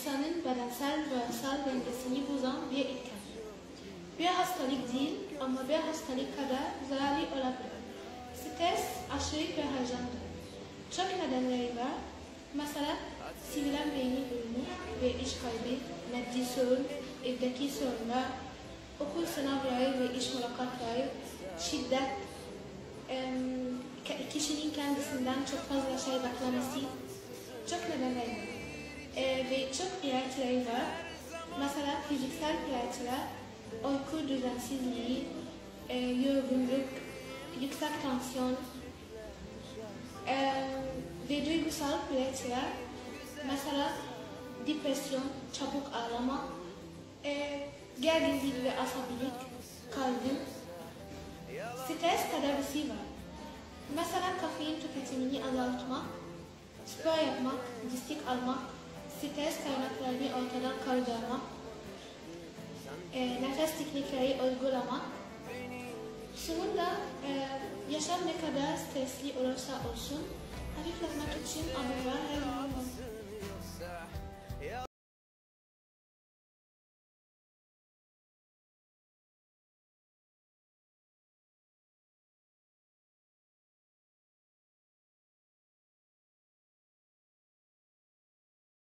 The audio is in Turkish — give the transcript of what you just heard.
insanın bedensel ve ruhsal dengesini bozan bir etken. Bir hastalık değil ama bir hastalık kadar zararlı olabilir. Stres, aşırı bir heyecandır. Çok nedenleri var. Mesela sivilen beyni ölümü ve iş kaybı, maddi sorun, evdeki sorunlar, okul sınavları ve iş mülakatları, şiddet, kişinin kendisinden çok fazla şey beklemesi, çok nedenleri var. Ve çok belirtileri var. Mesela fiziksel belirtiler, uyku düzensizliği, yorgunluk, yüksek tansiyon ve duygusal belirtiler, mesela depresyon, çabuk ağlama, gerginlik ve asabilik, kalbin, stres tedavisi var. Mesela kafein tüketimini azaltmak, spor yapmak, destek almak, stres kaynaklarını ortadan kaldırmak, nefes teknikleri uygulamak. Sonunda yaşam ne kadar stresli olursa olsun hafifletmek için adımlar her zaman var.